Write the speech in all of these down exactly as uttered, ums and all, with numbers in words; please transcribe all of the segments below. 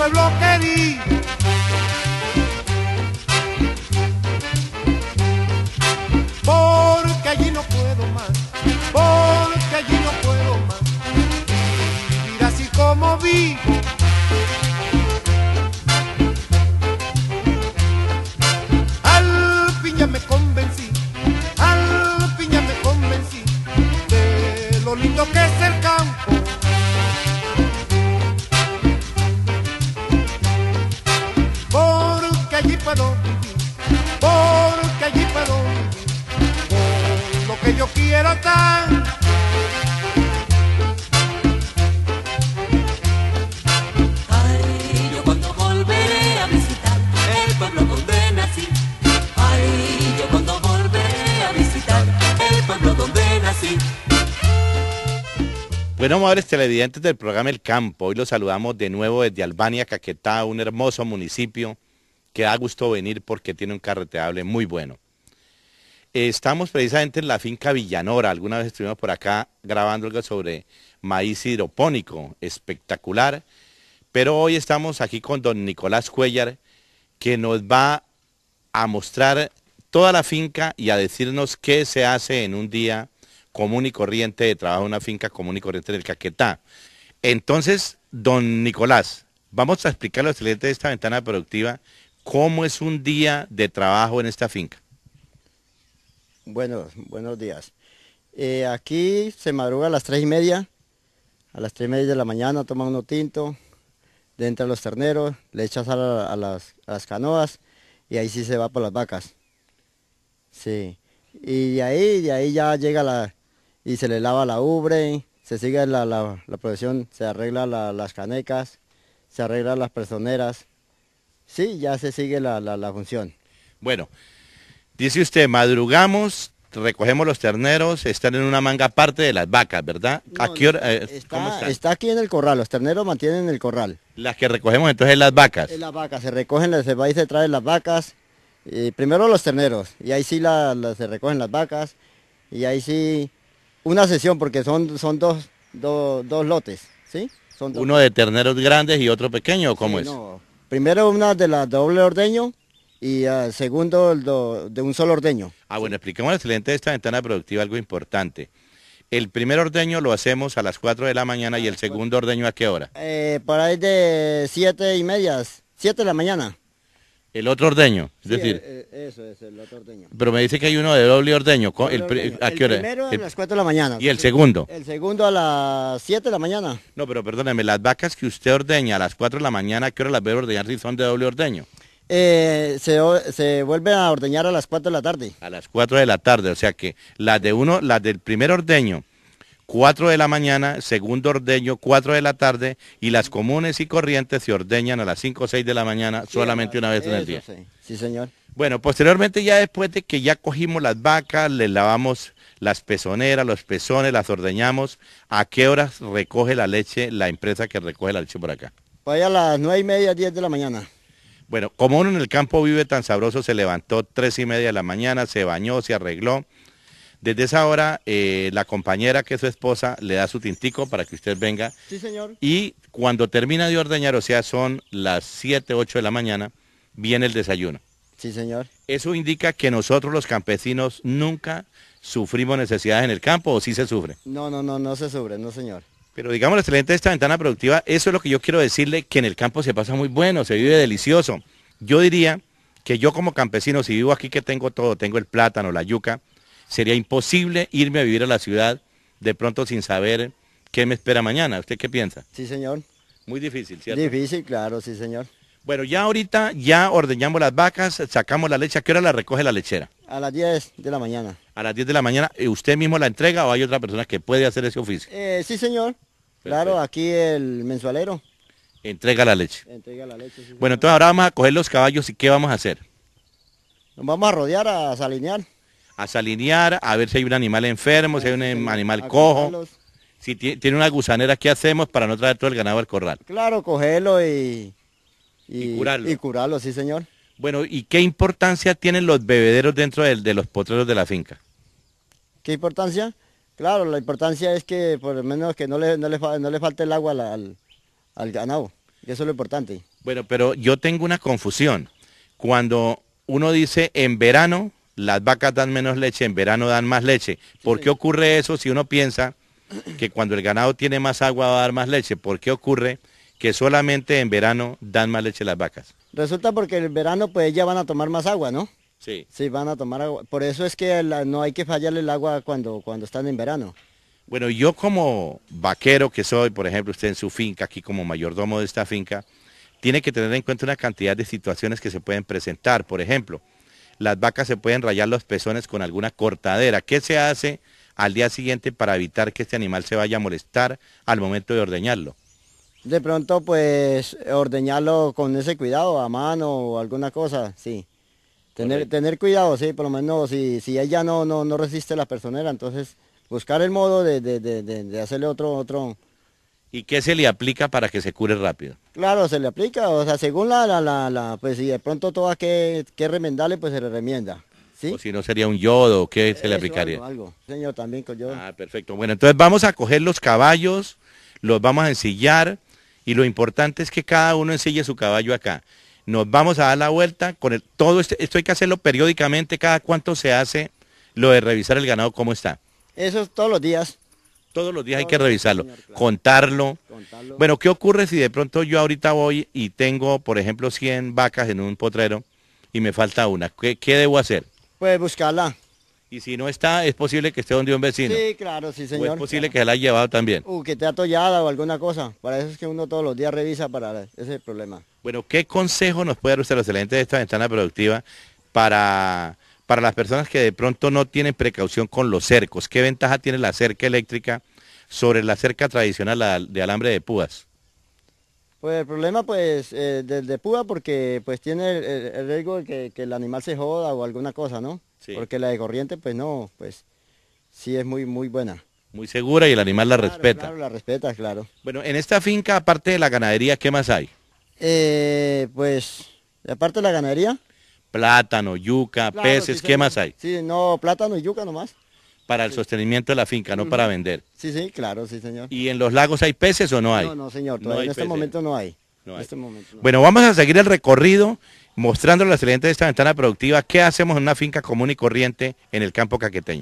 pueblo querido. Porque allí no puedo más, porque allí no puedo más vivir así como vivo. Al fin ya me convencí, al fin ya me convencí de lo lindo que es el campo. Porque allí puedo vivir, porque allí puedo vivir con lo que yo quiero tan. Ay, yo cuando volveré a visitar el pueblo donde nací. Ay, yo cuando volveré a visitar el pueblo donde nací. Bueno, amables televidentes del programa El Campo, hoy los saludamos de nuevo desde Albania, Caquetá, un hermoso municipio que da gusto venir porque tiene un carreteable muy bueno. Estamos precisamente en la finca Villanora, alguna vez estuvimos por acá grabando algo sobre maíz hidropónico, espectacular, pero hoy estamos aquí con don Nicolás Cuéllar, que nos va a mostrar toda la finca y a decirnos qué se hace en un día común y corriente de trabajo en una finca común y corriente del Caquetá. Entonces, don Nicolás, vamos a explicar a los clientes de esta ventana productiva cómo es un día de trabajo en esta finca. Bueno, buenos días. Eh, aquí se madruga a las tres y media, a las tres y media de la mañana toma uno tinto, dentro de los terneros, le echa sal a, a, las, a las canoas y ahí sí se va por las vacas. Sí, y de ahí, de ahí ya llega la, y se le lava la ubre, se sigue la, la, la producción, se arregla la, las canecas, se arreglan las personeras, sí, ya se sigue la, la, la función. Bueno, dice usted, madrugamos, recogemos los terneros, están en una manga aparte de las vacas, ¿verdad? No, ¿A qué hora? Eh, está, ¿Cómo están? está aquí en el corral, los terneros mantienen el corral. Las que recogemos entonces las vacas. Las vacas, se recogen, se va y se traen las vacas, y primero los terneros, y ahí sí la, la- se recogen las vacas, y ahí sí una sesión, porque son, son dos, dos, dos lotes, ¿sí? Son dos. Uno de terneros grandes y otro pequeño, ¿o ¿cómo Sí, es? no. Primero una de la doble ordeño, y uh, segundo el do- de un solo ordeño. Ah, bueno, expliquemos al cliente de esta ventana productiva algo importante. El primer ordeño lo hacemos a las cuatro de la mañana y el segundo ordeño ¿a qué hora? Eh, por ahí de siete y media, siete de la mañana. El otro ordeño, es Sí, decir, eh, eh, eso es el otro ordeño. pero me dice que hay uno de doble ordeño, ¿co- el pri- Ordeño. ¿a qué hora? El primero a El- las cuatro de la mañana. ¿Y el segundo? El segundo a las siete de la mañana. No, pero perdóneme, las vacas que usted ordeña a las cuatro de la mañana, ¿a qué hora las debe ordeñar si son de doble ordeño? Eh, se, o- se vuelve a ordeñar a las cuatro de la tarde. A las cuatro de la tarde, o sea que las de uno, las del primer ordeño, cuatro de la mañana, segundo ordeño, cuatro de la tarde, y las comunes y corrientes se ordeñan a las cinco o seis de la mañana solamente una vez en el Eso día. Sí, sí, señor. Bueno, posteriormente ya después de que ya cogimos las vacas, les lavamos las pezoneras, los pezones, las ordeñamos, ¿a qué horas recoge la leche la empresa que recoge la leche por acá? Pues a las nueve y media, diez de la mañana. Bueno, como uno en el campo vive tan sabroso, se levantó tres y media de la mañana, se bañó, se arregló. Desde esa hora, eh, la compañera que es su esposa le da su tintico para que usted venga. Sí, señor. Y cuando termina de ordeñar, o sea, son las siete, ocho de la mañana, viene el desayuno. Sí, señor. Eso indica que nosotros los campesinos nunca sufrimos necesidades en el campo, ¿o sí se sufre? No, no, no, no se sobre, no, señor. Pero digamos, excelente de esta ventana productiva, eso es lo que yo quiero decirle, que en el campo se pasa muy bueno, se vive delicioso. Yo diría que yo como campesino, si vivo aquí que tengo todo, tengo el plátano, la yuca, sería imposible irme a vivir a la ciudad de pronto sin saber qué me espera mañana. ¿Usted qué piensa? Sí, señor. Muy difícil, ¿cierto? Difícil, claro, sí, señor. Bueno, ya ahorita ya ordeñamos las vacas, sacamos la leche. ¿A qué hora la recoge la lechera? A las diez de la mañana. A las diez de la mañana. ¿Usted mismo la entrega o hay otra persona que puede hacer ese oficio? Eh, sí, señor. Claro, Perfecto. aquí el mensualero Entrega la leche. entrega la leche. Sí, Bueno, señor. entonces ahora vamos a coger los caballos y ¿qué vamos a hacer? Nos vamos a rodear, a salinear. A salinear, a ver si hay un animal enfermo, si hay un Sí, señor. animal A cojo, cortarlos. si ti- tiene una gusanera, ¿qué hacemos para no traer todo el ganado al corral? Claro, cogerlo y, Y curarlo. Y curarlo, sí, señor. Bueno, ¿y qué importancia tienen los bebederos dentro de, de los potreros de la finca? ¿Qué importancia? Claro, la importancia es que por lo menos que no le, no le, fa- no le falte el agua al, al, al ganado. Y eso es lo importante. Bueno, pero yo tengo una confusión. Cuando uno dice en verano, las vacas dan menos leche, en verano dan más leche. ¿Por qué ocurre eso si uno piensa que cuando el ganado tiene más agua va a dar más leche? ¿Por qué ocurre que solamente en verano dan más leche las vacas? Resulta porque el verano pues ya van a tomar más agua, ¿no? Sí. Sí, van a tomar agua. Por eso es que la- no hay que fallarle el agua cuando, cuando están en verano. Bueno, yo como vaquero que soy, por ejemplo, usted en su finca, aquí como mayordomo de esta finca, tiene que tener en cuenta una cantidad de situaciones que se pueden presentar. Por ejemplo, las vacas se pueden rayar los pezones con alguna cortadera. ¿Qué se hace al día siguiente para evitar que este animal se vaya a molestar al momento de ordeñarlo? De pronto pues ordeñarlo con ese cuidado, a mano o alguna cosa, sí. Tener, Correcto. tener cuidado, sí, por lo menos si, si ella no, no, no resiste la personera, entonces buscar el modo de, de, de, de- de hacerle otro, otro. ¿Y qué se le aplica para que se cure rápido? Claro, se le aplica, o sea, según la, la, la, la- pues si de pronto toda que, que remendarle, pues se le remienda, ¿sí? O si no sería un yodo, ¿o qué se le Eso, aplicaría? Algo, algo. Señor, también con yo. Ah, perfecto. Bueno, entonces vamos a coger los caballos, los vamos a ensillar y lo importante es que cada uno ensille su caballo acá. Nos vamos a dar la vuelta con el, todo este- esto hay que hacerlo periódicamente, cada cuánto se hace lo de revisar el ganado, cómo está. Eso es todos los días. Todos los días hay Todos que los días, revisarlo, señor, claro. contarlo. Contarlo. Bueno, ¿qué ocurre si de pronto yo ahorita voy y tengo, por ejemplo, cien vacas en un potrero y me falta una? ¿Qué, qué debo hacer? Pues buscarla. Y si no está, es posible que esté donde un vecino. Sí, claro, sí, O señor. es posible claro. que se la haya llevado también. Uh, que esté atollada o alguna cosa. Para eso es que uno todos los días revisa para ese problema. Bueno, ¿qué consejo nos puede dar usted a los excelentes de esta ventana productiva para, para las personas que de pronto no tienen precaución con los cercos? ¿Qué ventaja tiene la cerca eléctrica sobre la cerca tradicional la- de alambre de púas? Pues el problema pues eh, del de púa porque pues tiene el, el- el riesgo de que, que el animal se joda o alguna cosa, ¿no? Sí. Porque la de corriente pues no, pues sí es muy muy buena. Muy segura y el animal la Claro, respeta. Claro, la respeta, claro. Bueno, en esta finca, aparte de la ganadería, ¿qué más hay? Eh, pues aparte de la ganadería. Plátano, yuca, claro, peces, sí, ¿qué señor. más hay? Sí, no, plátano y yuca nomás. Para el sostenimiento de la finca, no para vender. Sí, sí, claro, sí, señor. ¿Y en los lagos hay peces o no hay? No, no, señor, No todavía hay en este peces. momento no hay. No en hay. este momento no. Bueno, vamos a seguir el recorrido mostrando la excelente de esta ventana productiva. ¿Qué hacemos en una finca común y corriente en el campo caqueteño?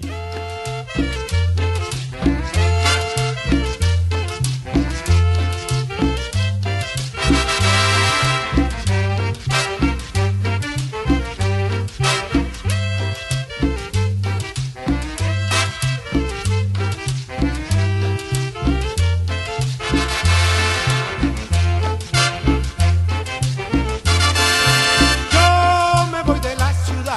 Yo me voy de la ciudad,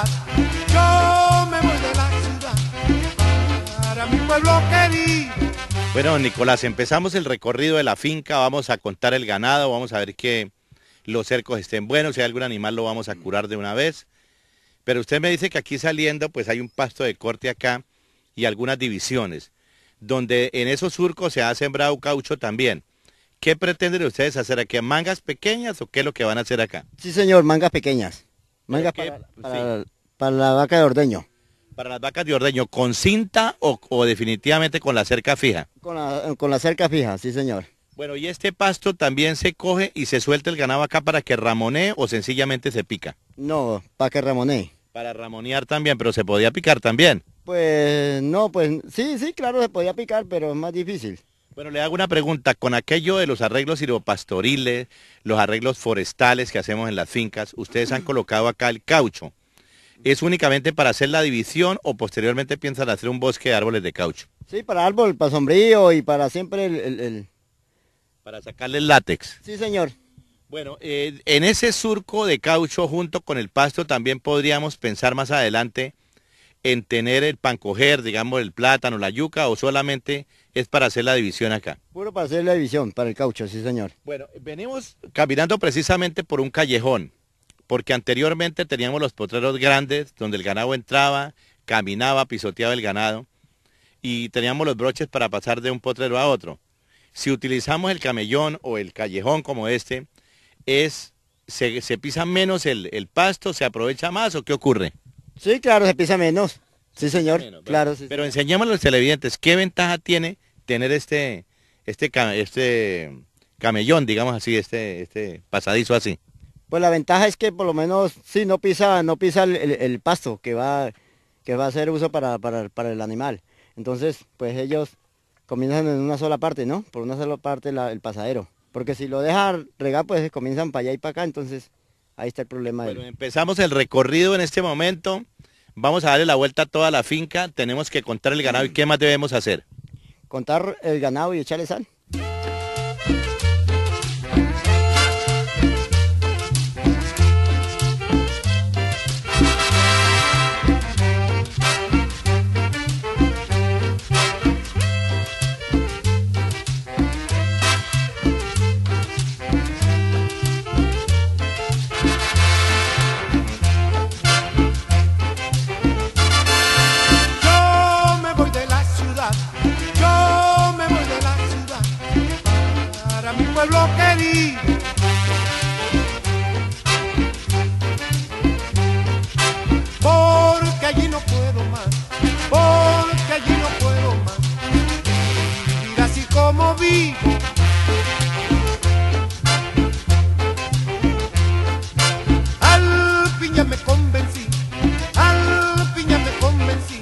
yo me voy de la ciudad para mi pueblo querido. Bueno, Nicolás, empezamos el recorrido de la finca, vamos a contar el ganado, vamos a ver que los cercos estén buenos, si hay algún animal lo vamos a curar de una vez. Pero usted me dice que aquí saliendo pues hay un pasto de corte acá y algunas divisiones, donde en esos surcos se ha sembrado caucho también. ¿Qué pretenden ustedes hacer aquí? ¿Mangas pequeñas o qué es lo que van a hacer acá? Sí, señor, mangas pequeñas. Mangas qué? para, para- para la vaca de ordeño. Para las vacas de ordeño, ¿con cinta o, o definitivamente con la cerca fija? Con la, con la cerca fija, sí, señor. Bueno, y este pasto también se coge y se suelta el ganado acá para que ramonee o sencillamente se pica. No, para que ramonee. Para ramonear también, pero se podía picar también. Pues no, pues sí, sí, claro, se podía picar, pero es más difícil. Bueno, le hago una pregunta. Con aquello de los arreglos silvopastoriles, los arreglos forestales que hacemos en las fincas, ustedes han colocado acá el caucho. ¿Es únicamente para hacer la división o posteriormente piensan hacer un bosque de árboles de caucho? Sí, para árbol, para sombrío y para siempre el... el- el- Para sacarle el látex. Sí, señor. Bueno, eh, en ese surco de caucho junto con el pasto también podríamos pensar más adelante en tener el pancoger, digamos el plátano, la yuca, o solamente es para hacer la división acá. Puro para hacer la división, para el caucho, sí, señor. Bueno, venimos caminando precisamente por un callejón, porque anteriormente teníamos los potreros grandes donde el ganado entraba, caminaba, pisoteaba el ganado y teníamos los broches para pasar de un potrero a otro. Si utilizamos el camellón o el callejón como este, es se, se pisa menos el, el pasto, se aprovecha más o qué ocurre. Sí, claro, se pisa menos. Sí, señor. Menos, ¿verdad? claro, sí. Pero enseñémosle a los televidentes qué ventaja tiene tener este, este, ca- este camellón, digamos así, este, este pasadizo así. Pues la ventaja es que por lo menos sí no pisa, no pisa el, el- el pasto que va, que va a ser uso para, para, para el animal. Entonces, pues ellos comienzan en una sola parte, ¿no? Por una sola parte la- el pasadero. Porque si lo deja regar, pues comienzan para allá y para acá, entonces ahí está el problema. Bueno, del- empezamos el recorrido en este momento. Vamos a darle la vuelta a toda la finca. Tenemos que contar el ganado y qué más debemos hacer. Contar el ganado y echarle sal. Yo me voy de la ciudad, yo me voy de la ciudad para mi pueblo querido. Porque allí no puedo más, porque allí no puedo más vivir así como vivo. Al fin ya me convencí, al fin ya me convencí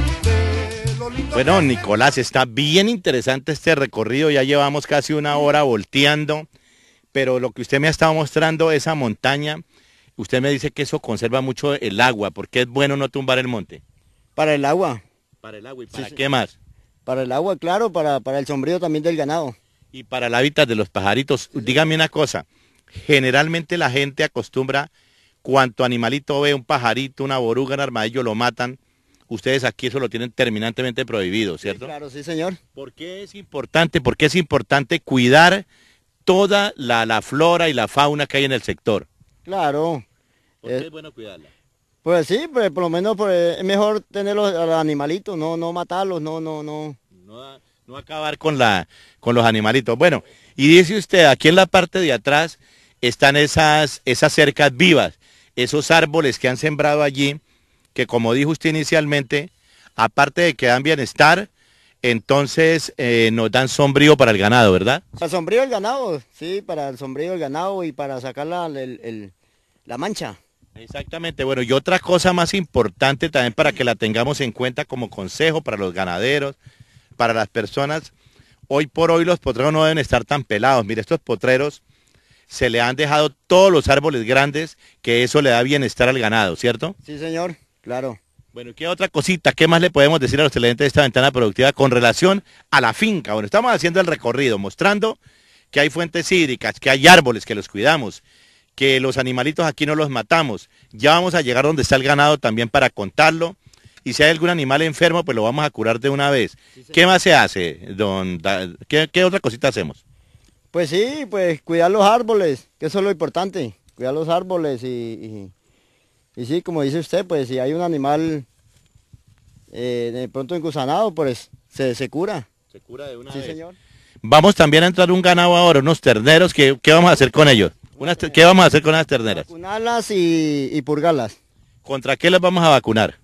de lo lindo. Bueno, que es Nicolás, está bien interesante este recorrido. Ya llevamos casi una hora volteando. Pero lo que usted me ha estado mostrando, esa montaña, usted me dice que eso conserva mucho el agua. ¿Por qué es bueno no tumbar el monte? Para el agua, Para el agua. ¿Y para sí. qué más? para el agua, claro, para, para el sombrío también del ganado. Y para el hábitat de los pajaritos. Dígame una cosa. Generalmente la gente acostumbra, cuanto animalito ve, un pajarito, una boruga, un armadillo, lo matan. Ustedes aquí eso lo tienen terminantemente prohibido, ¿cierto? Sí, claro, sí, señor. ¿Por qué es importante? ¿Por qué es importante cuidar toda la, la flora y la fauna que hay en el sector? Claro. ¿Por Eh, qué es bueno cuidarla? Pues sí, pues por lo menos pues, es mejor tenerlos a los animalitos, no, no matarlos, no, no, no. No, no acabar con, la, con los animalitos. Bueno, y dice usted, aquí en la parte de atrás están esas, esas cercas vivas, esos árboles que han sembrado allí, que como dijo usted inicialmente, aparte de que dan bienestar, entonces eh, nos dan sombrío para el ganado, ¿verdad? Para el sombrío del ganado, sí, para el sombrío del ganado y para sacar la, el- el- la mancha. Exactamente, bueno, y otra cosa más importante también para que la tengamos en cuenta como consejo para los ganaderos, para las personas, hoy por hoy los potreros no deben estar tan pelados. Mire, estos potreros se le han dejado todos los árboles grandes, que eso le da bienestar al ganado, ¿cierto? Sí, señor, claro. Bueno, ¿y qué otra cosita? ¿Qué más le podemos decir a los televidentes de esta ventana productiva con relación a la finca? Bueno, estamos haciendo el recorrido, mostrando que hay fuentes hídricas, que hay árboles, que los cuidamos, que los animalitos aquí no los matamos. Ya vamos a llegar donde está el ganado también para contarlo. Y si hay algún animal enfermo, pues lo vamos a curar de una vez. ¿Qué más se hace, don? Da- ¿Qué, qué otra cosita hacemos? Pues sí, pues cuidar los árboles, que eso es lo importante, cuidar los árboles y, y, y sí, como dice usted, pues si hay un animal eh, de pronto engusanado, pues se, se cura. Se cura de una Sí, señor. Vamos también a entrar un ganado ahora, unos terneros. ¿Qué, qué vamos a hacer con ellos? Unas ter- ¿Qué vamos a hacer con las terneras? Vacunarlas y, y purgarlas. ¿Contra qué las vamos a vacunar?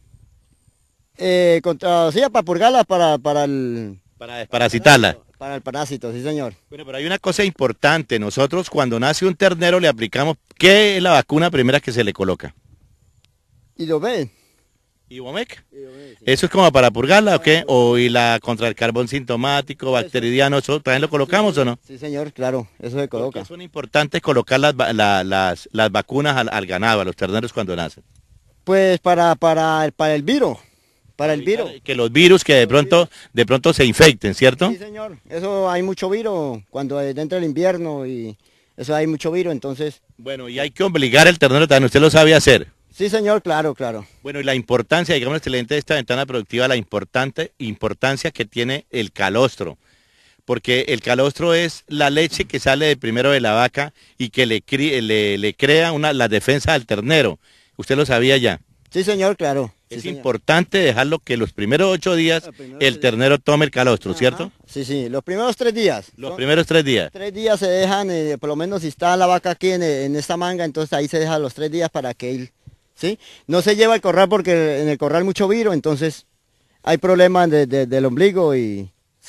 Eh, contra, sí, para purgarlas para, para el... Para desparasitarlas. Para el parásito, sí señor. Bueno, pero hay una cosa importante. Nosotros cuando nace un ternero le aplicamos, ¿qué es la vacuna primera que se le coloca? ¿Y lo ven? ¿Ibomec? ¿Eso es como para purgarla o qué? ¿O y la contra el carbón sintomático, bacteridiano, eso también lo colocamos o no? Sí señor, claro, eso se Porque coloca. son importantes colocar las, va- la- las, las vacunas al, al ganado, a los terneros cuando nacen. Pues para, para, el- para el viro, para el viro. Que los virus que de pronto, de pronto se infecten, ¿cierto? Sí señor, eso hay mucho viro cuando entra el invierno y eso hay mucho viro, entonces... Bueno, y hay que obligar al ternero también, usted lo sabe hacer. Sí señor, claro, claro. Bueno, y la importancia, digamos, excelente de esta ventana productiva, la importante importancia que tiene el calostro. Porque el calostro es la leche que sale de primero de la vaca y que le, cri- le, le crea una, la defensa al ternero. ¿Usted lo sabía ya? Sí señor, claro. Sí, Es señor. importante dejarlo que los primeros ocho días Los primeros el días. ternero tome el calostro, Ajá. ¿cierto? Sí, sí, los primeros tres días. Los Son- primeros tres días. Tres días se dejan, eh, por lo menos si está la vaca aquí en, en esta manga, entonces ahí se deja los tres días para que él, ¿sí? No se lleva al corral porque en el corral mucho viro, entonces hay problemas de- de- del ombligo y, sí.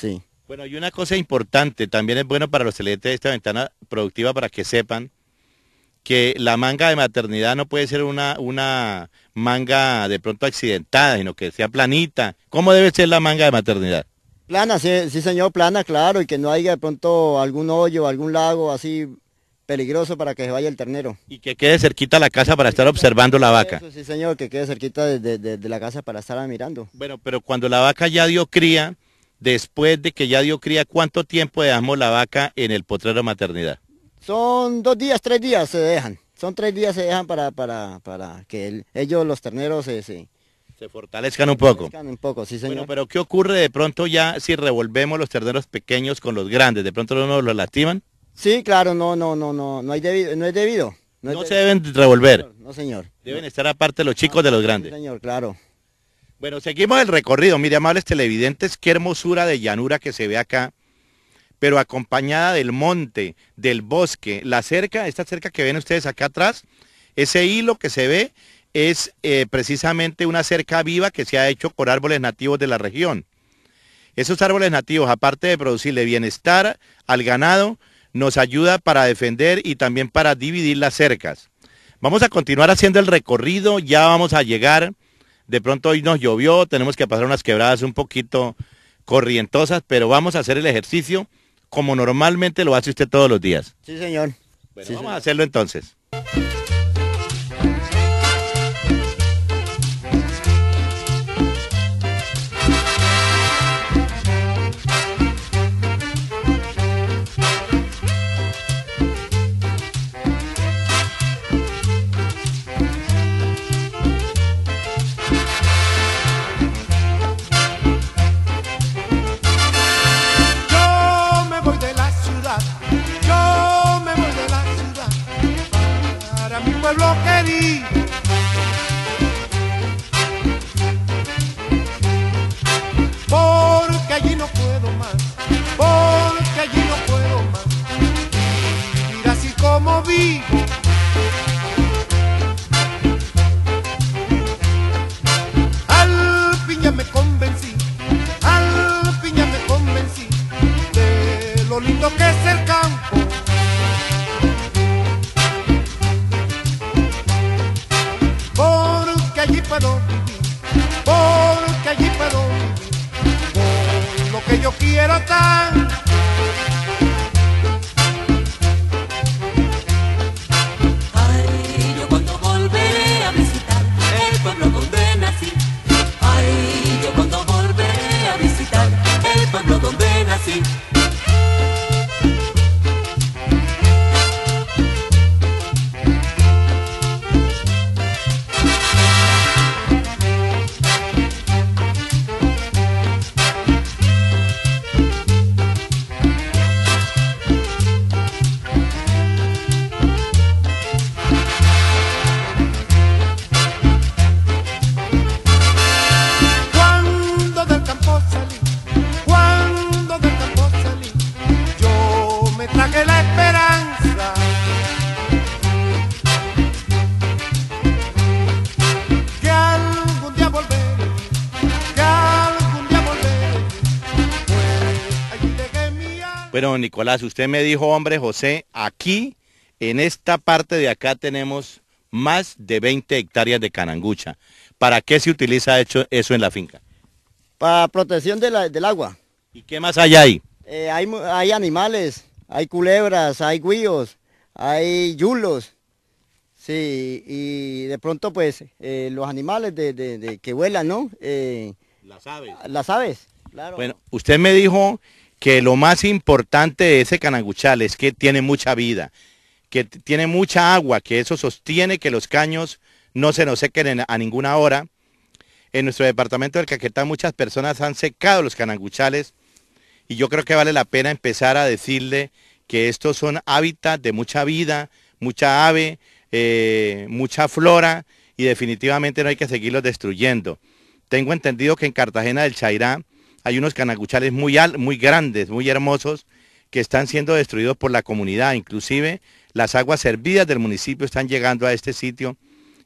Bueno, y una cosa importante, también es bueno para los televidentes de esta ventana productiva para que sepan que la manga de maternidad no puede ser una, una manga de pronto accidentada, sino que sea planita. ¿Cómo debe ser la manga de maternidad? Plana, sí, sí señor, plana, claro, y que no haya de pronto algún hoyo, algún lago así peligroso para que se vaya el ternero. Y que quede cerquita la casa para estar observando la vaca. Eso, sí señor, que quede cerquita de, de- de- de la casa para estar mirando. Bueno, pero cuando la vaca ya dio cría, después de que ya dio cría, ¿cuánto tiempo dejamos la vaca en el potrero de maternidad? Son dos días, tres días se dejan, son tres días se dejan para, para, para que el- ellos, los terneros, se, se Se fortalezcan un poco. crezcan un poco, sí señor. Bueno, pero ¿qué ocurre de pronto ya si revolvemos los terneros pequeños con los grandes? ¿De pronto no nos los lastiman? Sí, claro, no, no, no, no, no hay debido, no es debido. No, es se debido. deben revolver. No señor. Deben estar aparte los chicos de los Sí grandes. señor, claro. Bueno, seguimos el recorrido. Mire, amables televidentes, qué hermosura de llanura que se ve acá, pero acompañada del monte, del bosque. La cerca, esta cerca que ven ustedes acá atrás, ese hilo que se ve es eh, precisamente una cerca viva que se ha hecho con árboles nativos de la región. Esos árboles nativos, aparte de producirle bienestar al ganado, nos ayuda para defender y también para dividir las cercas. Vamos a continuar haciendo el recorrido, ya vamos a llegar. De pronto hoy nos llovió, tenemos que pasar unas quebradas un poquito corrientosas, pero vamos a hacer el ejercicio como normalmente lo hace usted todos los días. Sí señor. Bueno, Sí, vamos señor. a hacerlo entonces. Yo me voy de la ciudad, yo me voy de la ciudad para mi pueblo querido. Porque allí no puedo más, porque allí no puedo más vivir así como vivo. Al fin ya me convencí, al fin ya me convencí de lo lindo que es el campo. Porque allí puedo vivir, porque allí puedo vivir con lo que yo quiero tan. Ay, yo cuando volveré a visitar el pueblo donde nací. Ay, yo cuando volveré a visitar el pueblo donde nací. Cuando del campo salí, cuando del campo salí, yo me traje la esperanza que algún día volveré, que algún día volveré, pues allí dejé mi alma. Bueno, Nicolás, usted me dijo, hombre, José, aquí, en esta parte de acá tenemos más de veinte hectáreas de canangucha. ¿Para qué se utiliza hecho eso en la finca? Para protección de la- del agua. ¿Y qué más hay ahí? Eh, hay, mu- hay animales, hay culebras, hay guíos, hay yulos. Sí, y de pronto pues eh, los animales de, de- de que vuelan, ¿no? Eh, Las aves. las aves, claro. Bueno, usted me dijo que lo más importante de ese cananguchal es que tiene mucha vida, que t- tiene mucha agua, que eso sostiene que los caños no se nos sequen en- a ninguna hora. En nuestro departamento del Caquetá muchas personas han secado los cananguchales y yo creo que vale la pena empezar a decirle que estos son hábitats de mucha vida, mucha ave, eh, mucha flora y definitivamente no hay que seguirlos destruyendo. Tengo entendido que en Cartagena del Chairá hay unos cananguchales muy, al- muy grandes, muy hermosos, que están siendo destruidos por la comunidad. Inclusive las aguas servidas del municipio están llegando a este sitio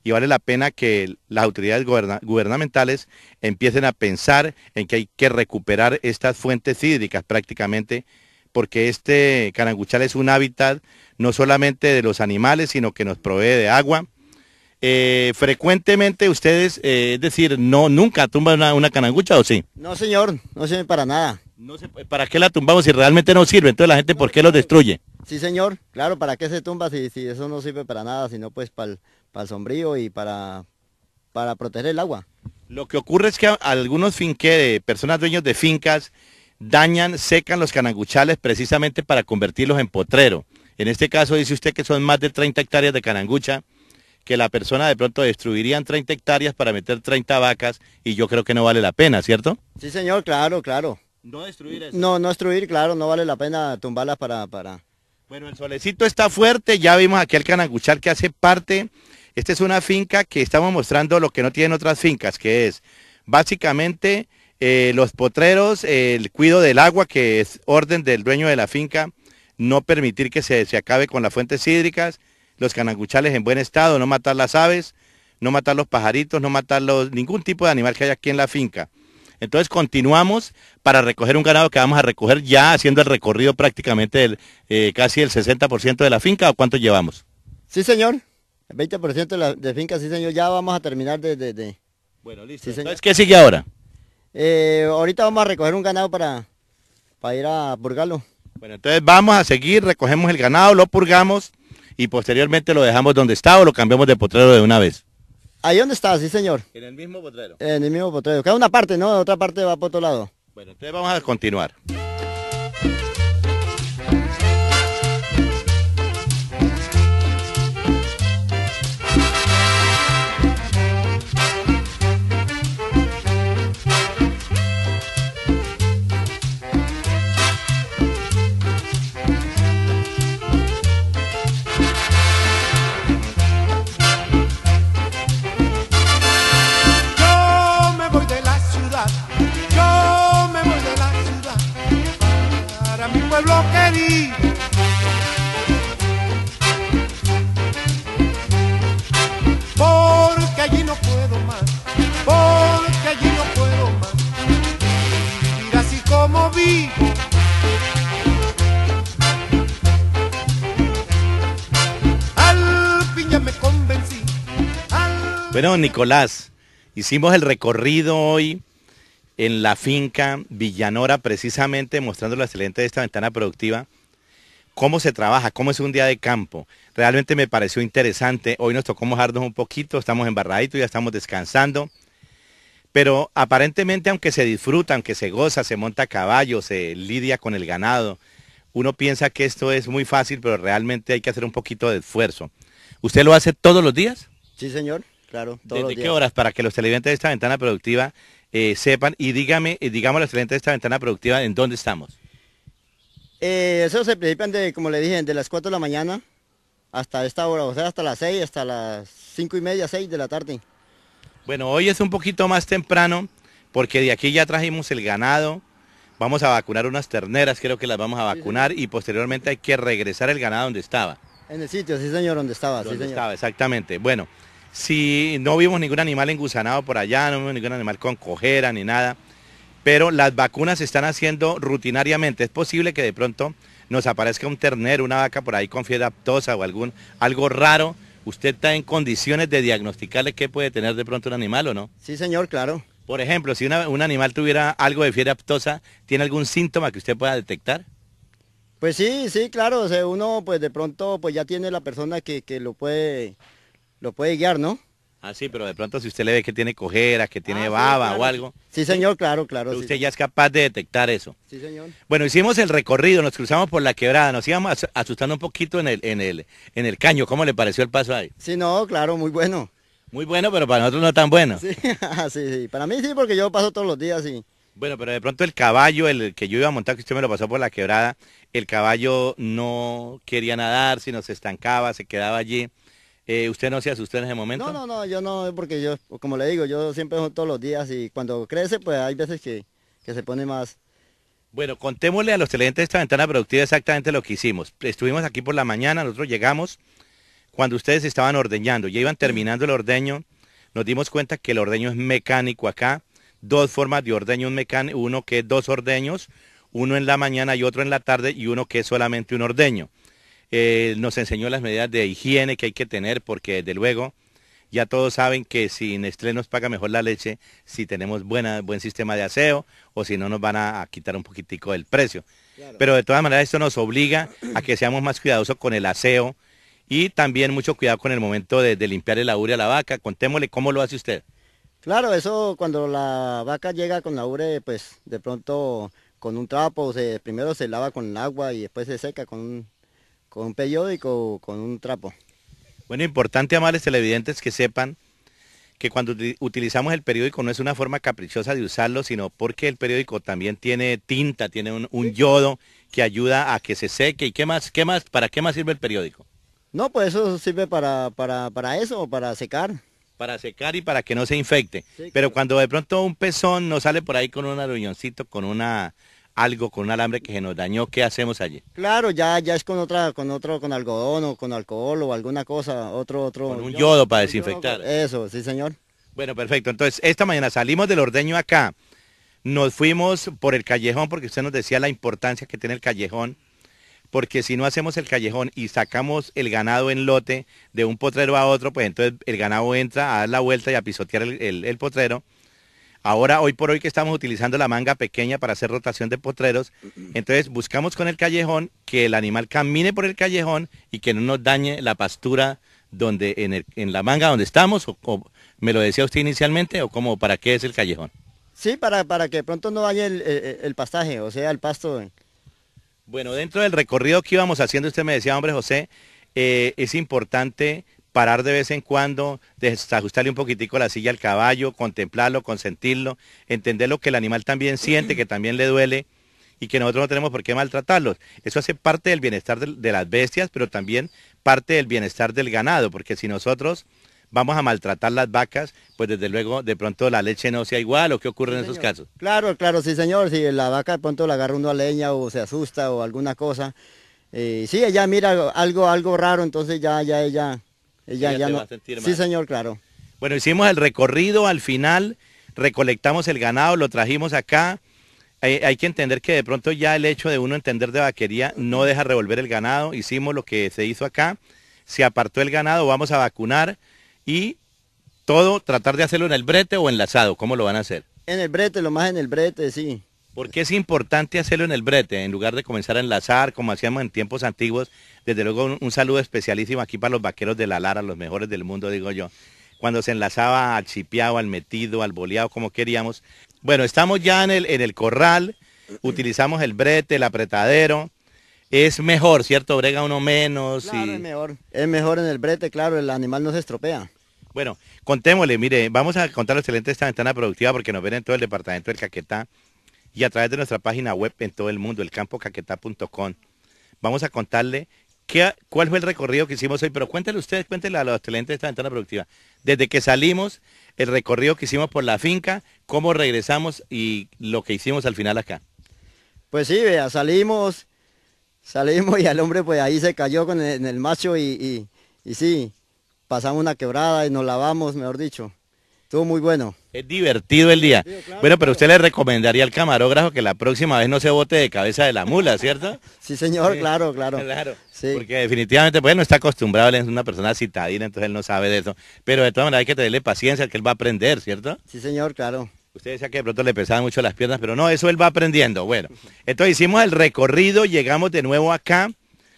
y vale la pena que las autoridades goberna- gubernamentales empiecen a pensar en que hay que recuperar estas fuentes hídricas prácticamente, porque este Cananguchal es un hábitat no solamente de los animales, sino que nos provee de agua. Eh, frecuentemente ustedes, eh, es decir, no nunca tumban una, una canangucha, ¿o sí? No, señor, no sirve para nada. No sé, ¿para qué la tumbamos si realmente no sirve? Entonces la gente, ¿por qué los destruye? Sí, señor, claro, ¿para qué se tumba si, si eso no sirve para nada, sino pues para el sombrío y para, para proteger el agua? Lo que ocurre es que a- algunos finque, personas dueños de fincas, dañan, secan los cananguchales precisamente para convertirlos en potrero. En este caso dice usted que son más de treinta hectáreas de canangucha, que la persona de pronto destruirían treinta hectáreas para meter treinta vacas, y yo creo que no vale la pena, ¿cierto? Sí, señor, claro, claro. No destruir eso. No, no destruir, claro, no vale la pena tumbarlas para, para... Bueno, el solecito está fuerte, ya vimos aquí el cananguchal que hace parte. Esta es una finca que estamos mostrando lo que no tienen otras fincas, que es básicamente eh, los potreros, eh, el cuidado del agua, que es orden del dueño de la finca, no permitir que se, se acabe con las fuentes hídricas, los cananguchales en buen estado, no matar las aves, no matar los pajaritos, no matar los, ningún tipo de animal que haya aquí en la finca. Entonces continuamos para recoger un ganado que vamos a recoger ya haciendo el recorrido prácticamente del, eh, casi el sesenta por ciento de la finca. ¿O cuánto llevamos? Sí, señor, el veinte por ciento de, la, de finca, sí, señor, ya vamos a terminar de... de, de... Bueno, listo. Sí, señor. Entonces, ¿qué sigue ahora? Eh, ahorita vamos a recoger un ganado para, para ir a purgarlo. Bueno, entonces vamos a seguir, recogemos el ganado, lo purgamos y posteriormente lo dejamos donde está o lo cambiamos de potrero de una vez. Ahí donde está, sí, señor, En el mismo potrero. en el mismo potrero. Queda una parte, ¿no? Otra parte va por otro lado. Bueno, entonces vamos a continuar. Yo me voy de la ciudad, yo me voy de la ciudad para mi pueblo querido. Porque allí no puedo más, porque allí no puedo más vivir así como vivo. Al fin ya me convencí. Al Bueno, Nicolás, hicimos el recorrido hoy en la finca Villanora, precisamente mostrando lo excelente de esta ventana productiva, cómo se trabaja, cómo es un día de campo. Realmente me pareció interesante. Hoy nos tocó mojarnos un poquito, estamos embarraditos, ya estamos descansando. Pero aparentemente, aunque se disfruta, aunque se goza, se monta a caballo, se lidia con el ganado, uno piensa que esto es muy fácil, pero realmente hay que hacer un poquito de esfuerzo. ¿Usted lo hace todos los días? Sí, señor, claro, todos los ¿Desde qué días. horas? Para que los televidentes de esta ventana productiva eh, sepan, y dígame, eh, digamos los televidentes de esta ventana productiva, ¿en dónde estamos? Eh, eso se principian de, como le dije, de las cuatro de la mañana hasta esta hora, o sea, hasta las seis, hasta las cinco y media, seis de la tarde. Bueno, hoy es un poquito más temprano, porque de aquí ya trajimos el ganado, vamos a vacunar unas terneras, creo que las vamos a vacunar, y posteriormente hay que regresar el ganado donde estaba. En el sitio, sí, señor, donde estaba, sí, Donde señor. estaba, exactamente. Bueno, si no vimos ningún animal engusanado por allá, no vimos ningún animal con cojera ni nada, pero las vacunas se están haciendo rutinariamente. Es posible que de pronto nos aparezca un ternero, una vaca por ahí con fiebre aftosa o algún, algo raro. ¿Usted está en condiciones de diagnosticarle qué puede tener de pronto un animal o no? Sí, señor, claro. Por ejemplo, si una- un animal tuviera algo de fiebre aftosa, ¿tiene algún síntoma que usted pueda detectar? Pues sí, sí, claro, o sea, uno pues de pronto pues ya tiene la persona que, que lo puede lo puede guiar, ¿no? Ah, sí, pero de pronto si usted le ve que tiene cojera, que tiene Ah, sí, baba claro. o algo, Sí, señor, claro, claro. Sí, usted ya es capaz de detectar eso. sí, señor. Bueno, hicimos el recorrido, nos cruzamos por la quebrada, nos íbamos as- asustando un poquito en el, en el, en el caño. ¿Cómo le pareció el paso ahí? Sí, no, claro, muy bueno. Muy bueno, pero para nosotros no tan bueno. Sí, sí, sí. Para mí sí, porque yo paso todos los días y... Bueno, pero de pronto el caballo, el que yo iba a montar, que usted me lo pasó por la quebrada, el caballo no quería nadar, sino se estancaba, se quedaba allí. Eh, ¿Usted no se asustó en ese momento? No, no, no, yo no, porque yo, como le digo, yo siempre son todos los días y cuando crece, pues hay veces que, que se pone más... Bueno, contémosle a los televidentes de esta ventana productiva exactamente lo que hicimos. Estuvimos aquí por la mañana, nosotros llegamos cuando ustedes estaban ordeñando, ya iban terminando el ordeño, nos dimos cuenta que el ordeño es mecánico acá, dos formas de ordeño, un mecánico, uno que es dos ordeños, uno en la mañana y otro en la tarde, y uno que es solamente un ordeño. Eh, nos enseñó las medidas de higiene que hay que tener, porque desde luego ya todos saben que si Nestlé nos paga mejor la leche, si tenemos buena, buen sistema de aseo, o si no nos van a, a quitar un poquitico del precio. Claro. Pero de todas maneras esto nos obliga a que seamos más cuidadosos con el aseo, y también mucho cuidado con el momento de, de limpiar el laure a la vaca. Contémosle cómo lo hace usted. Claro, eso cuando la vaca llega con laure, pues de pronto con un trapo, se, primero se lava con agua y después se seca con un, con un periódico o con un trapo. Bueno, importante, amables televidentes, que sepan que cuando utilizamos el periódico no es una forma caprichosa de usarlo, sino porque el periódico también tiene tinta, tiene un, un yodo que ayuda a que se seque. ¿Y qué más, qué más, para qué más sirve el periódico? No, pues eso sirve para, para, para eso, para secar. Para secar y para que no se infecte. Sí, claro. Pero cuando de pronto un pezón nos sale por ahí con un aruñoncito, con una algo, con un alambre que se nos dañó, ¿qué hacemos allí? Claro, ya, ya es con otra, con otro, con algodón o con alcohol o alguna cosa, otro, otro. Con un yodo, yodo para desinfectar. Yodo, eso, sí señor. Bueno, perfecto. Entonces, esta mañana salimos del ordeño acá, nos fuimos por el callejón, porque usted nos decía la importancia que tiene el callejón, porque si no hacemos el callejón y sacamos el ganado en lote de un potrero a otro, pues entonces el ganado entra a dar la vuelta y a pisotear el, el, el potrero. Ahora, hoy por hoy que estamos utilizando la manga pequeña para hacer rotación de potreros, entonces buscamos con el callejón que el animal camine por el callejón y que no nos dañe la pastura donde en, el, en la manga donde estamos, o, o me lo decía usted inicialmente, o como para qué es el callejón. Sí, para, para que pronto no dañe el, el, el pastaje, o sea, el pasto. Bueno, dentro del recorrido que íbamos haciendo, usted me decía, hombre José, eh, es importante parar de vez en cuando, desajustarle un poquitico la silla al caballo, contemplarlo, consentirlo, entender lo que el animal también siente, que también le duele, y que nosotros no tenemos por qué maltratarlos. Eso hace parte del bienestar de, de las bestias, pero también parte del bienestar del ganado, porque si nosotros vamos a maltratar las vacas, pues desde luego de pronto la leche no sea igual, ¿o qué ocurre sí, en esos casos? Claro, claro, sí señor, si la vaca de pronto la agarra uno a leña o se asusta o alguna cosa, eh, sí, ella mira algo, algo raro, entonces ya, ya ella, ella, ella ya no. Sí mal. Señor, claro. Bueno, hicimos el recorrido, al final recolectamos el ganado, lo trajimos acá. Hay, hay que entender que de pronto ya el hecho de uno entender de vaquería no deja revolver el ganado. Hicimos lo que se hizo acá, se apartó el ganado, vamos a vacunar. Y todo tratar de hacerlo en el brete o enlazado, ¿cómo lo van a hacer? En el brete, lo más en el brete, sí. ¿Por qué es importante hacerlo en el brete, en lugar de comenzar a enlazar, como hacíamos en tiempos antiguos? Desde luego un, un saludo especialísimo aquí para los vaqueros de la Lara, los mejores del mundo, digo yo. Cuando se enlazaba al chipeado, al metido, al boleado, como queríamos. Bueno, estamos ya en el, en el corral, utilizamos el brete, el apretadero. Es mejor, ¿cierto? Brega uno menos. Claro, y... es mejor. Es mejor en el brete, claro, el animal no se estropea. Bueno, contémosle, mire, vamos a contar lo excelente de esta ventana productiva porque nos ven en todo el departamento del Caquetá y a través de nuestra página web en todo el mundo, el campo caquetá punto com. Vamos a contarle qué, cuál fue el recorrido que hicimos hoy, pero cuéntenle ustedes, cuéntenle a los excelentes de esta ventana productiva. Desde que salimos, el recorrido que hicimos por la finca, cómo regresamos y lo que hicimos al final acá. Pues sí, vea, salimos, salimos y el hombre pues ahí se cayó con el, en el macho y, y, y sí. Pasamos una quebrada y nos lavamos, mejor dicho. Estuvo muy bueno. Es divertido el día. Sí, claro, bueno, pero claro. usted le recomendaría al camarógrafo que la próxima vez no se bote de cabeza de la mula, ¿cierto? Sí, señor, Sí. claro, claro. Claro, Sí. porque definitivamente, pues él no está acostumbrado, él es una persona citadina, entonces él no sabe de eso. Pero de todas maneras hay que tenerle paciencia, que él va a aprender, ¿cierto? Sí, señor, claro. Usted decía que de pronto le pesaban mucho las piernas, pero no, eso él va aprendiendo. Bueno, entonces hicimos el recorrido, llegamos de nuevo acá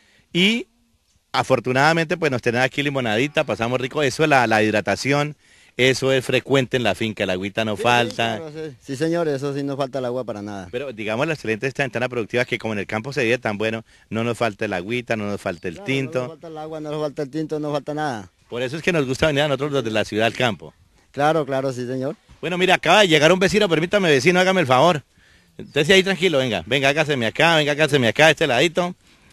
y... afortunadamente pues nos tenemos aquí limonadita, pasamos rico, eso es la, la hidratación, eso es frecuente en la finca, el agüita no Sí, falta. Sí, claro, sí. Sí, señor, eso sí no falta el agua para nada. Pero digamos la excelente de esta ventana productiva que como en el campo se vive tan bueno, no nos falta el agüita, no nos falta el Claro, tinto. No nos falta el agua, no nos falta el tinto, no falta nada. Por eso es que nos gusta venir a nosotros desde la ciudad al campo. Claro, claro, sí, señor. Bueno, mira, acaba de llegar un vecino, permítame vecino, hágame el favor. Entonces ahí tranquilo, venga, venga, hágaseme acá, venga, hágaseme acá, este ladito.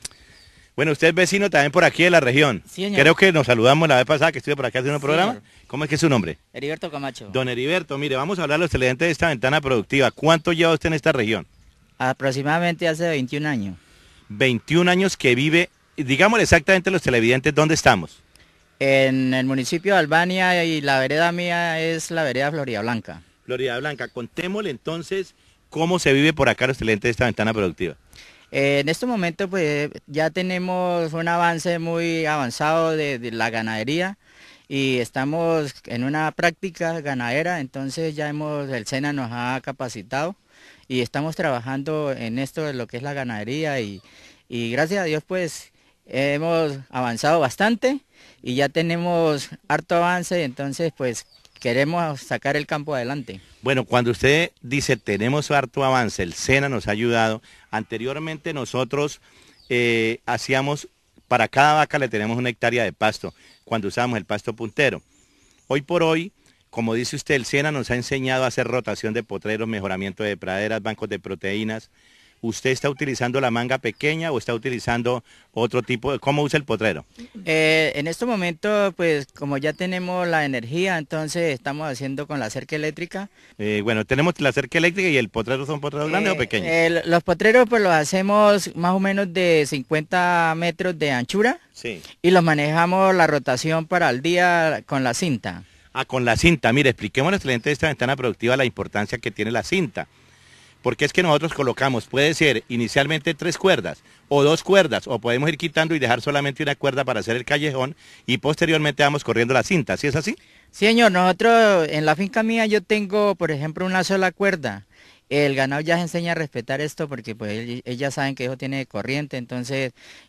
Bueno, usted es vecino también por aquí de la región. Sí, señor. Creo que nos saludamos la vez pasada que estuve por acá haciendo un Sí, programa. señor. ¿Cómo es que es su nombre? Heriberto Camacho. Don Heriberto, mire, vamos a hablar lo excelente de esta ventana productiva. ¿Cuánto lleva usted en esta región? Aproximadamente hace veintiún años. veintiún años que vive, digámosle exactamente a los televidentes dónde estamos. En el municipio de Albania y la vereda mía es la vereda Florida Blanca. Florida Blanca, contémosle entonces cómo se vive por acá los clientes de esta ventana productiva. Eh, en este momento pues ya tenemos un avance muy avanzado de, de la ganadería y estamos en una práctica ganadera, entonces ya hemos, el SENA nos ha capacitado y estamos trabajando en esto de lo que es la ganadería y, y gracias a Dios pues hemos avanzado bastante y ya tenemos harto avance, entonces pues queremos sacar el campo adelante. Bueno, cuando usted dice tenemos harto avance, el SENA nos ha ayudado, anteriormente nosotros eh, hacíamos, para cada vaca le tenemos una hectárea de pasto, cuando usábamos el pasto puntero. Hoy por hoy, como dice usted, el SENA nos ha enseñado a hacer rotación de potreros, mejoramiento de praderas, bancos de proteínas. ¿Usted está utilizando la manga pequeña o está utilizando otro tipo de, cómo usa el potrero? Eh, en este momento, pues como ya tenemos la energía, entonces estamos haciendo con la cerca eléctrica. Eh, bueno, tenemos la cerca eléctrica y el potrero, ¿son potreros grandes Eh, o pequeños? el- los potreros pues los hacemos más o menos de cincuenta metros de anchura Sí. y los manejamos la rotación para el día con la cinta. Ah, con la cinta. Mire, expliquemos a los clientes de esta ventana productiva la importancia que tiene la cinta. Porque es que nosotros colocamos, puede ser inicialmente tres cuerdas o dos cuerdas, o podemos ir quitando y dejar solamente una cuerda para hacer el callejón y posteriormente vamos corriendo la cinta, ¿sí es así? Sí, señor, nosotros en la finca mía yo tengo, por ejemplo, una sola cuerda. El ganado ya se enseña a respetar esto porque pues ell- ellas saben que eso tiene corriente, entonces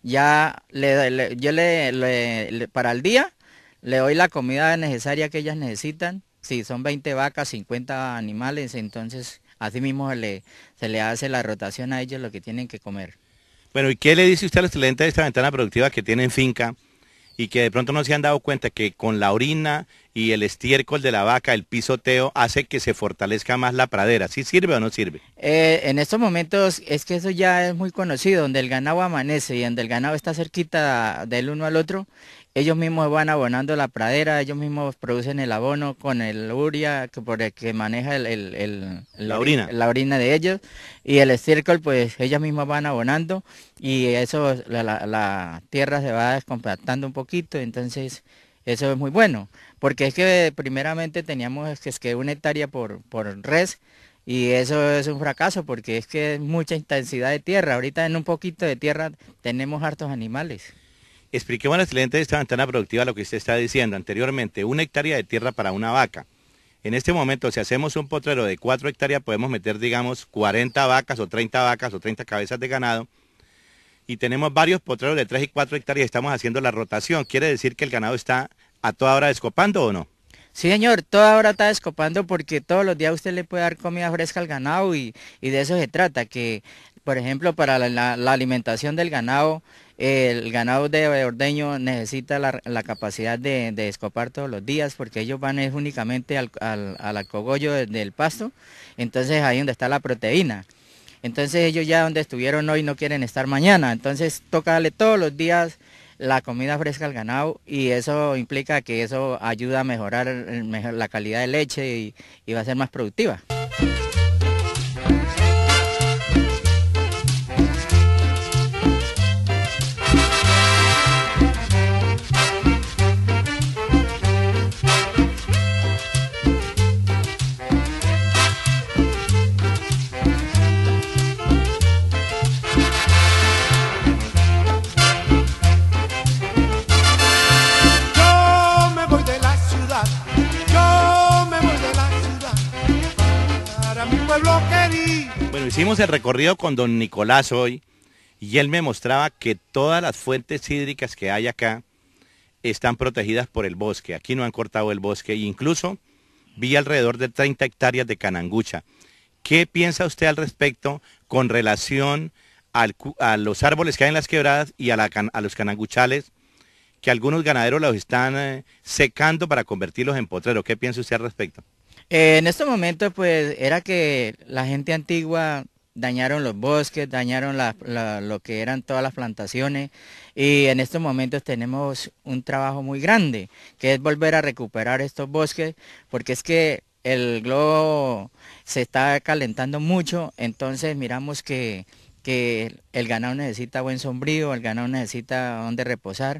ya le, le- yo le, le- le- para el día le doy la comida necesaria que ellas necesitan. Si son veinte vacas, cincuenta animales, entonces así mismo se le, se le hace la rotación a ellos lo que tienen que comer. Bueno, ¿y qué le dice usted a los clientes de esta ventana productiva que tienen finca y que de pronto no se han dado cuenta que con la orina y el estiércol de la vaca, el pisoteo, hace que se fortalezca más la pradera? ¿Sí sirve o no sirve? Eh, en estos momentos es que eso ya es muy conocido, donde el ganado amanece y donde el ganado está cerquita del uno al otro, ellos mismos van abonando la pradera, ellos mismos producen el abono con el urea que por el que maneja el, el- el- La orina. la orina de ellos y el estiércol pues ellos mismos van abonando y eso la, la- la tierra se va descompactando un poquito, entonces eso es muy bueno, porque es que primeramente teníamos es que, es que una hectárea por, por res. Y eso es un fracaso porque es que es mucha intensidad de tierra. Ahorita en un poquito de tierra tenemos hartos animales. Expliquemos a los clientes de esta ventana productiva lo que usted está diciendo anteriormente, una hectárea de tierra para una vaca. En este momento, si hacemos un potrero de cuatro hectáreas, podemos meter, digamos, cuarenta vacas o treinta vacas o treinta cabezas de ganado. Y tenemos varios potreros de tres y cuatro hectáreas y estamos haciendo la rotación. ¿Quiere decir que el ganado está a toda hora descopando o no? Sí, señor, toda hora está descopando porque todos los días usted le puede dar comida fresca al ganado y, y de eso se trata, que por ejemplo para la, la- la alimentación del ganado, eh, el ganado de ordeño necesita la, la capacidad de, de descopar todos los días porque ellos van es únicamente al, al, al alcogollo de- del pasto, entonces ahí donde está la proteína. Entonces ellos ya donde estuvieron hoy no quieren estar mañana, entonces toca darle todos los días la comida fresca al ganado y eso implica que eso ayuda a mejorar el- mejor la calidad de leche y, y va a ser más productiva. Yo me voy de la ciudad, yo me voy de la ciudad para mi pueblo querido. Bueno, hicimos el recorrido con don Nicolás hoy y él me mostraba que todas las fuentes hídricas que hay acá están protegidas por el bosque. Aquí no han cortado el bosque e incluso vi alrededor de treinta hectáreas de canangucha. ¿Qué piensa usted al respecto con relación al cu- a los árboles que hay en las quebradas y a, la can- a los cananguchales que algunos ganaderos los están eh, secando para convertirlos en potreros? ¿Qué piensa usted al respecto? Eh, en este momento pues era que la gente antigua dañaron los bosques, dañaron la- la- lo que eran todas las plantaciones y en estos momentos tenemos un trabajo muy grande que es volver a recuperar estos bosques porque es que el globo se está calentando mucho, entonces miramos que, que el ganado necesita buen sombrío, el ganado necesita donde reposar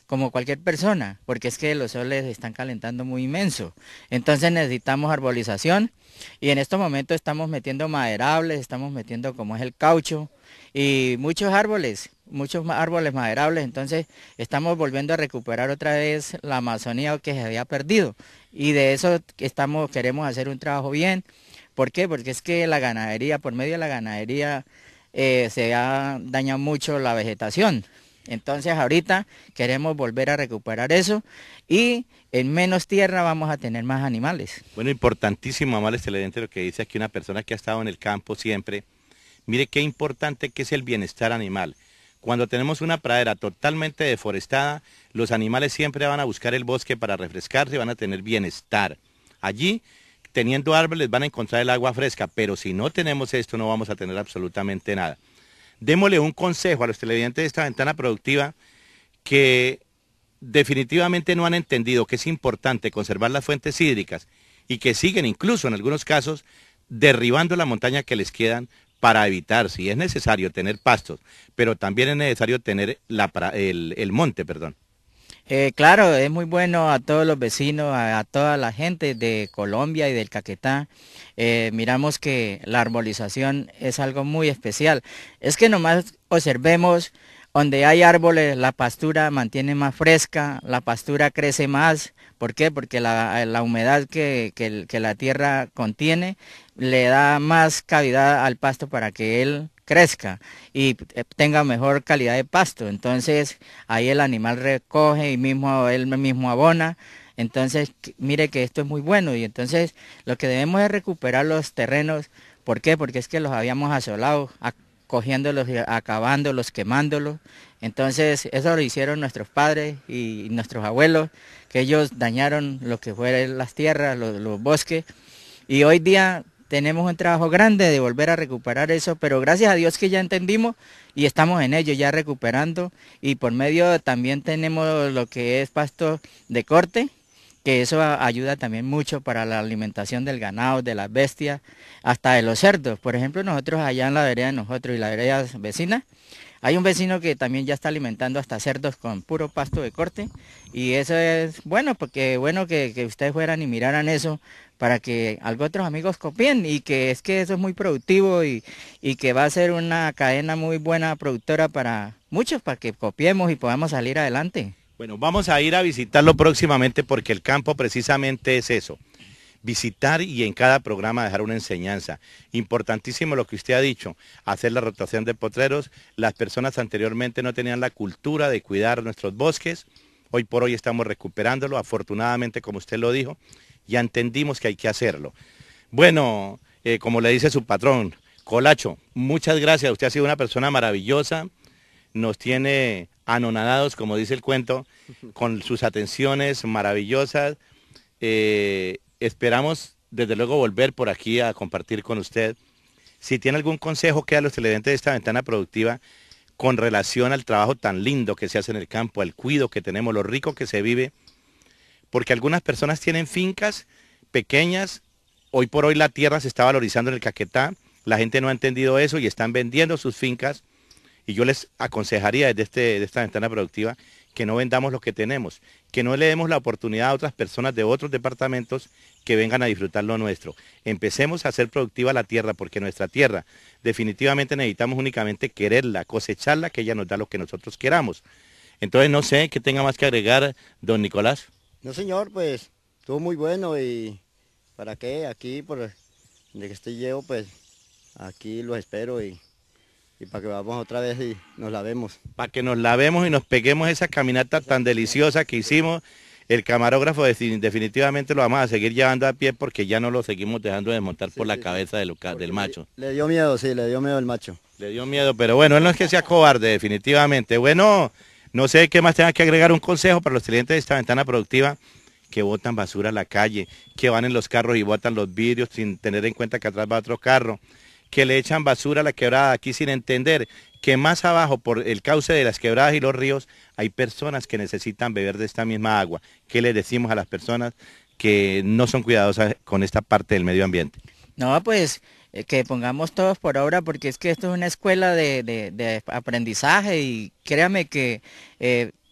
como cualquier persona, porque es que los soles están calentando muy inmenso. Entonces necesitamos arbolización y en estos momentos estamos metiendo maderables, estamos metiendo como es el caucho y muchos árboles, muchos ma- árboles maderables. Entonces estamos volviendo a recuperar otra vez la Amazonía que se había perdido y de eso estamos, queremos hacer un trabajo bien. ¿Por qué? Porque es que la ganadería, por medio de la ganadería, eh, se ha dañado mucho la vegetación. Entonces ahorita queremos volver a recuperar eso y en menos tierra vamos a tener más animales. Bueno, importantísimo, amable televidente, lo que dice aquí una persona que ha estado en el campo siempre. Mire qué importante que es el bienestar animal. Cuando tenemos una pradera totalmente deforestada, los animales siempre van a buscar el bosque para refrescarse y van a tener bienestar. Allí, teniendo árboles, van a encontrar el agua fresca, pero si no tenemos esto, no vamos a tener absolutamente nada. Démosle un consejo a los televidentes de esta ventana productiva que definitivamente no han entendido que es importante conservar las fuentes hídricas y que siguen incluso en algunos casos derribando la montaña que les quedan para evitar, si es necesario, tener pastos, pero también es necesario tener la, el, el monte, perdón. Eh, claro, es muy bueno a todos los vecinos, a, a toda la gente de Colombia y del Caquetá. Eh, miramos que la arbolización es algo muy especial. Es que nomás observemos donde hay árboles, la pastura mantiene más fresca, la pastura crece más. ¿Por qué? Porque la, la humedad que, que, el- que la tierra contiene le da más cavidad al pasto para que él crezca y eh, tenga mejor calidad de pasto. Entonces ahí el animal recoge y mismo él mismo abona. Entonces que- mire que esto es muy bueno y entonces lo que debemos es recuperar los terrenos. ¿Por qué? Porque es que los habíamos asolado, a- cogiéndolos, y acabándolos, quemándolos. Entonces eso lo hicieron nuestros padres y nuestros abuelos, que ellos dañaron lo que fueron las tierras, los, los bosques. Y hoy día tenemos un trabajo grande de volver a recuperar eso, pero gracias a Dios que ya entendimos y estamos en ello, ya recuperando. Y por medio también tenemos lo que es pasto de corte, que eso a- ayuda también mucho para la alimentación del ganado, de las bestias, hasta de los cerdos. Por ejemplo, nosotros allá en la vereda de nosotros y la vereda vecina, hay un vecino que también ya está alimentando hasta cerdos con puro pasto de corte y eso es bueno, porque bueno que, que ustedes fueran y miraran eso para que algo otros amigos copien y que es que eso es muy productivo y, y que va a ser una cadena muy buena productora para muchos, para que copiemos y podamos salir adelante. Bueno, vamos a ir a visitarlo próximamente porque el campo precisamente es eso. Visitar y en cada programa dejar una enseñanza. Importantísimo lo que usted ha dicho, hacer la rotación de potreros. Las personas anteriormente no tenían la cultura de cuidar nuestros bosques. Hoy por hoy estamos recuperándolo. Afortunadamente, como usted lo dijo, ya entendimos que hay que hacerlo. Bueno, eh, como le dice su patrón, Colacho, muchas gracias. Usted ha sido una persona maravillosa. Nos tiene anonadados, como dice el cuento, con sus atenciones maravillosas. Eh, esperamos desde luego volver por aquí a compartir con usted. Si tiene algún consejo que a los televidentes de esta ventana productiva con relación al trabajo tan lindo que se hace en el campo, al cuido que tenemos, lo rico que se vive, porque algunas personas tienen fincas pequeñas, hoy por hoy la tierra se está valorizando en el Caquetá, la gente no ha entendido eso y están vendiendo sus fincas y yo les aconsejaría desde este, de esta ventana productiva que no vendamos lo que tenemos, que no le demos la oportunidad a otras personas de otros departamentos que vengan a disfrutar lo nuestro. Empecemos a hacer productiva la tierra, porque nuestra tierra definitivamente necesitamos únicamente quererla, cosecharla, que ella nos da lo que nosotros queramos. Entonces no sé qué tenga más que agregar, don Nicolás. No señor, pues estuvo muy bueno y para qué, aquí por donde que estoy yo, pues aquí los espero y, y para que vamos otra vez y nos lavemos. Para que nos lavemos y nos peguemos esa caminata tan deliciosa que hicimos. El camarógrafo definitivamente lo vamos a seguir llevando a pie porque ya no lo seguimos dejando desmontar Sí, por la sí, cabeza del, Porque del macho. Le, le dio miedo, sí, le dio miedo el macho. Le dio miedo, pero bueno, él no es que sea cobarde, definitivamente. Bueno, no sé qué más tenga que agregar, un consejo para los clientes de esta ventana productiva que botan basura a la calle, que van en los carros y botan los vidrios sin tener en cuenta que atrás va otro carro, que le echan basura a la quebrada aquí sin entender que más abajo por el cauce de las quebradas y los ríos hay personas que necesitan beber de esta misma agua. ¿Qué le decimos a las personas que no son cuidadosas con esta parte del medio ambiente? No, pues eh, que pongamos todos por obra porque es que esto es una escuela de, de- de aprendizaje y créame que eh,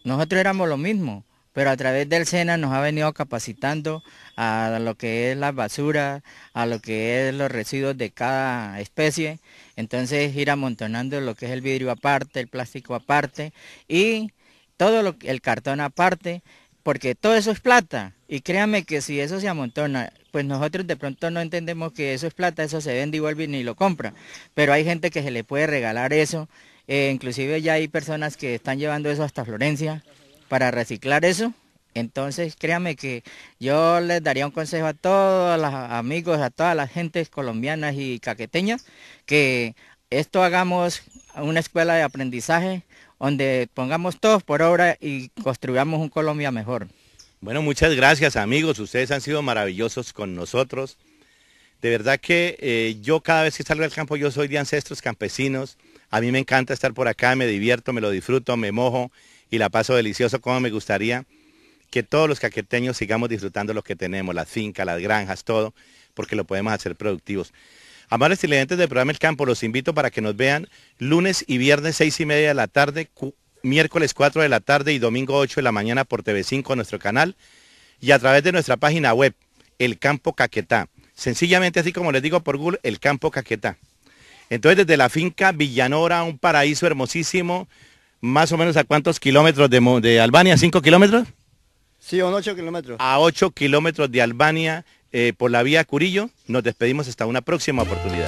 nosotros éramos lo mismo, pero a través del SENA nos ha venido capacitando a lo que es la basura, a lo que es los residuos de cada especie. Entonces ir amontonando lo que es el vidrio aparte, el plástico aparte y todo lo, el cartón aparte, porque todo eso es plata. Y créanme que si eso se amontona, pues nosotros de pronto no entendemos que eso es plata, eso se vende y vuelve y ni lo compra. Pero hay gente que se le puede regalar eso, eh, inclusive ya hay personas que están llevando eso hasta Florencia para reciclar eso. Entonces créanme que yo les daría un consejo a todos los amigos, a todas las gentes colombianas y caqueteñas, que esto hagamos una escuela de aprendizaje donde pongamos todos por obra y construyamos un Colombia mejor. Bueno, muchas gracias amigos, ustedes han sido maravillosos con nosotros. De verdad que eh, yo cada vez que salgo al campo, yo soy de ancestros campesinos, a mí me encanta estar por acá, me divierto, me lo disfruto, me mojo y la paso delicioso, como me gustaría que todos los caqueteños sigamos disfrutando lo que tenemos, las fincas, las granjas, todo, porque lo podemos hacer productivos. Amables televidentes del programa El Campo, los invito para que nos vean lunes y viernes seis y media de la tarde, miércoles cuatro de la tarde y domingo ocho de la mañana por T V cinco, nuestro canal, y a través de nuestra página web, El Campo Caquetá. Sencillamente, así como les digo por Google, El Campo Caquetá. Entonces, desde la finca Villanora, un paraíso hermosísimo, más o menos a cuántos kilómetros de, de Albania, ¿cinco kilómetros? Sí, son ocho kilómetros. A ocho kilómetros de Albania, eh, por la vía Curillo. Nos despedimos hasta una próxima oportunidad.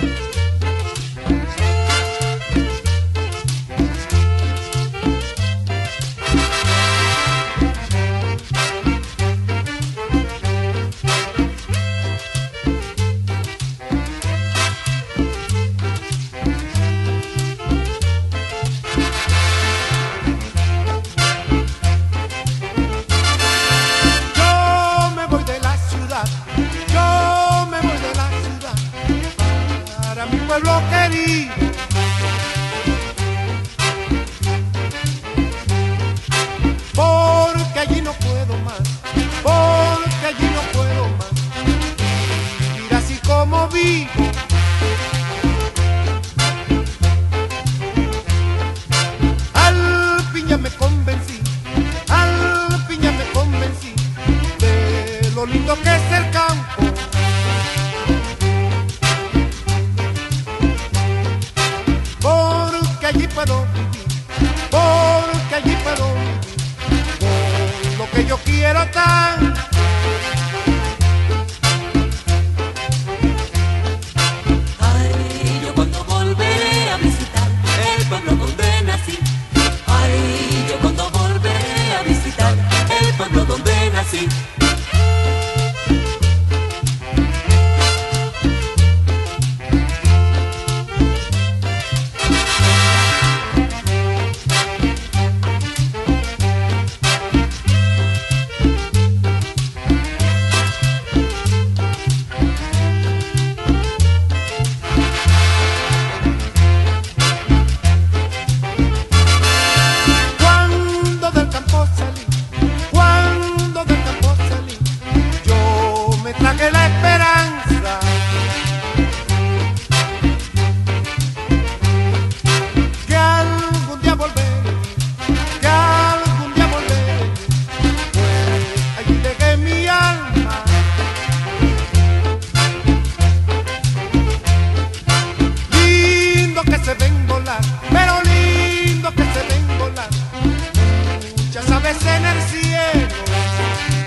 Pueblo querido, porque allí no puedo más, porque allí no puedo más vivir así como vivo. Al fin ya me convencí, al fin ya me convencí de lo lindo que es el campo. Allí puedo vivir, porque allí puedo vivir con lo que yo quiero tan. Ay, yo cuando volveré a visitar el pueblo donde nací. Ay, yo cuando volveré a visitar el pueblo donde nací. Muchas aves en el cielo